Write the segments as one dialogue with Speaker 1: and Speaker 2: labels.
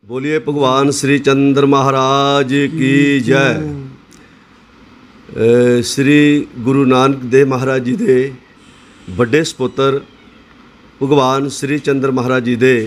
Speaker 1: बोलिए भगवान श्री चंद्र महाराज की जय। श्री गुरु नानक देव महाराज जी दे ਵੱਡੇ ਸਪੁੱਤਰ ਭਗਵਾਨ श्री चंद्र महाराज जी दे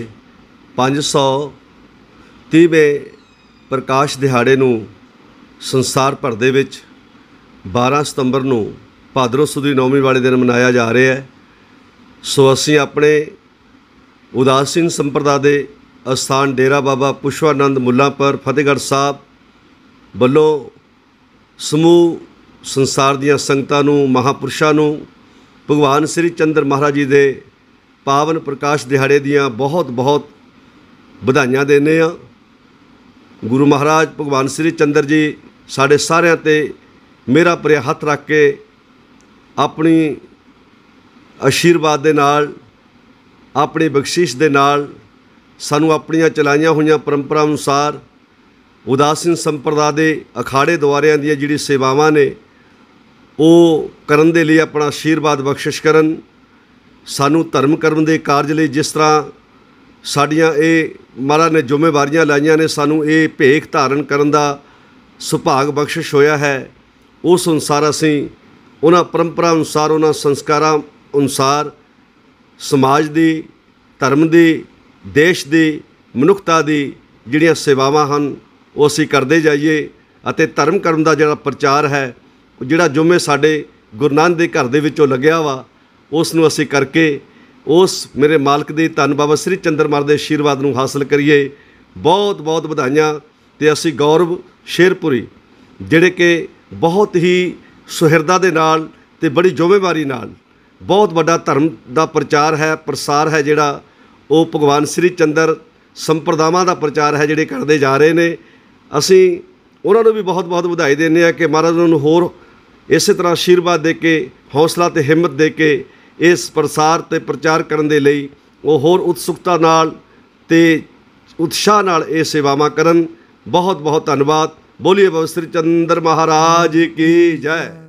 Speaker 1: 530ਵੇਂ ਪ੍ਰਕਾਸ਼ ਦਿਹਾੜੇ ਨੂੰ ਸੰਸਾਰ ਭਰ ਦੇ ਵਿੱਚ 12 ਸਤੰਬਰ ਨੂੰ ਭਾਦਰੋਂ ਸੁਦੀ ਨੌਵੀਂ ਵਾਲੇ ਦਿਨ ਮਨਾਇਆ ਜਾ ਰਿਹਾ ਹੈ। ਸੋ ਅਸੀਂ ਆਪਣੇ ਉਦਾਸੀਨ ਸੰਪਰਦਾ ਦੇ ਅਸਥਾਨ ਡੇਰਾ ਬਾਬਾ ਪੁਸ਼ਵਾਨੰਦ ਮੁੱਲਾਂਪੁਰ ਫਤਿਹਗੜ੍ਹ ਸਾਹਿਬ ਵੱਲੋਂ ਸਮੂਹ ਸੰਸਾਰ ਦੀਆਂ ਸੰਗਤਾਂ ਨੂੰ ਮਹਾਂਪੁਰਸ਼ਾਂ ਨੂੰ ਭਗਵਾਨ श्री चंद्र महाराज जी ਦੇ ਪਾਵਨ ਪ੍ਰਕਾਸ਼ ਦਿਹਾੜੇ ਦੀਆਂ ਬਹੁਤ ਬਹੁਤ ਵਧਾਈਆਂ ਦਿੰਦੇ ਹਾਂ। ਗੁਰੂ ਮਹਾਰਾਜ ਭਗਵਾਨ श्री चंद्र जी ਸਾਡੇ ਸਾਰਿਆਂ 'ਤੇ ਮੇਰਾ ਭਰਿਆ ਹੱਥ ਰੱਖ ਕੇ ਆਪਣੀ ਆਸ਼ੀਰਵਾਦ ਦੇ ਨਾਲ ਆਪਣੀ ਬਖਸ਼ਿਸ਼ ਦੇ ਨਾਲ ਸਾਨੂੰ ਆਪਣੀਆਂ ਚਲਾਈਆਂ ਹੋਈਆਂ ਪਰੰਪਰਾ ਅਨੁਸਾਰ ਉਦਾਸੀਨ ਸੰਪਰਦਾ ਦੇ ਅਖਾੜੇ ਦੁਆਰਿਆਂ ਦੀਆਂ ਜਿਹੜੀ ਸੇਵਾਵਾਂ ਨੇ ਉਹ ਕਰਨ ਦੇ ਲਈ ਆਪਣਾ ਆਸ਼ੀਰਵਾਦ ਬਖਸ਼ਿਸ਼ ਕਰਨ। ਸਾਨੂੰ ਧਰਮ ਕਰਮ ਦੇ ਕਾਰਜ ਲਈ ਜਿਸ ਤਰ੍ਹਾਂ ਸਾਡੀਆਂ ਇਹ ਮਹਾਰਾਜ ਨੇ ਜ਼ਿੰਮੇਵਾਰੀਆਂ ਲਾਈਆਂ ਨੇ, ਸਾਨੂੰ ਇਹ ਭੇਖ ਧਾਰਨ ਕਰਨ ਦਾ ਸੁਭਾਗ ਬਖਸ਼ਿਸ਼ ਹੋਇਆ ਹੈ। ਉਸ ਅਨੁਸਾਰ ਅਸੀਂ ਉਹਨਾਂ ਪਰੰਪਰਾ ਅਨੁਸਾਰ ਉਹਨਾਂ ਸੰਸਕਾਰਾਂ ਅਨੁਸਾਰ ਸਮਾਜ ਦੀ, ਧਰਮ ਦੀ, ਦੇਸ਼ ਦੀ, ਮਨੁੱਖਤਾ ਦੀ ਜਿਹੜੀਆਂ ਸੇਵਾਵਾਂ ਹਨ ਉਹ ਅਸੀਂ ਕਰਦੇ ਜਾਈਏ ਅਤੇ ਧਰਮ ਕਰਮ ਦਾ ਜਿਹੜਾ ਪ੍ਰਚਾਰ ਹੈ, ਜਿਹੜਾ ਜੁਮੇ ਸਾਡੇ ਗੁਰੂ ਨਾਨਕ ਦੇ ਘਰ ਦੇ ਵਿੱਚੋਂ ਲੱਗਿਆ ਵਾ, ਉਸ ਨੂੰ ਅਸੀਂ ਕਰਕੇ ਉਸ ਮੇਰੇ ਮਾਲਕ ਦੀ ਧੰਨ ਬਾਬਾ श्री चंद्र महाराज ਦੇ ਆਸ਼ੀਰਵਾਦ ਨੂੰ ਹਾਸਲ ਕਰੀਏ। ਬਹੁਤ ਬਹੁਤ ਵਧਾਈਆਂ। ਅਤੇ ਅਸੀਂ ਗੌਰਵ ਸ਼ੇਰਪੁਰੀ ਜਿਹੜੇ ਕਿ ਬਹੁਤ ਹੀ ਸੁਹਿਰਦਾ ਦੇ ਨਾਲ ਅਤੇ ਬੜੀ ਜ਼ਿੰਮੇਵਾਰੀ ਨਾਲ ਬਹੁਤ ਵੱਡਾ ਧਰਮ ਦਾ ਪ੍ਰਚਾਰ ਹੈ, ਪ੍ਰਸਾਰ ਹੈ, ਜਿਹੜਾ ਉਹ ਭਗਵਾਨ श्री चंद्र ਸੰਪਰਦਾਵਾਂ ਦਾ ਪ੍ਰਚਾਰ ਹੈ ਜਿਹੜੇ ਕਰਦੇ ਜਾ ਰਹੇ ਨੇ। ਅਸੀਂ ਉਹਨਾਂ ਨੂੰ ਵੀ ਬਹੁਤ ਬਹੁਤ ਵਧਾਈ ਦਿੰਦੇ ਹਾਂ ਕਿ ਮਹਾਰਾਜ ਉਹਨਾਂ ਨੂੰ ਹੋਰ ਇਸੇ ਤਰ੍ਹਾਂ ਆਸ਼ੀਰਵਾਦ ਦੇ ਕੇ, ਹੌਸਲਾ ਅਤੇ ਹਿੰਮਤ ਦੇ ਕੇ ਇਸ ਪ੍ਰਸਾਰ ਅਤੇ ਪ੍ਰਚਾਰ ਕਰਨ ਦੇ ਲਈ ਉਹ ਹੋਰ ਉਤਸੁਕਤਾ ਨਾਲ ਅਤੇ ਉਤਸ਼ਾਹ ਨਾਲ ਇਹ ਸੇਵਾਵਾਂ ਕਰਨ। ਬਹੁਤ ਬਹੁਤ ਧੰਨਵਾਦ। ਬੋਲੀਏ ਬਾਬਾ श्री चंद्र महाराज की जय।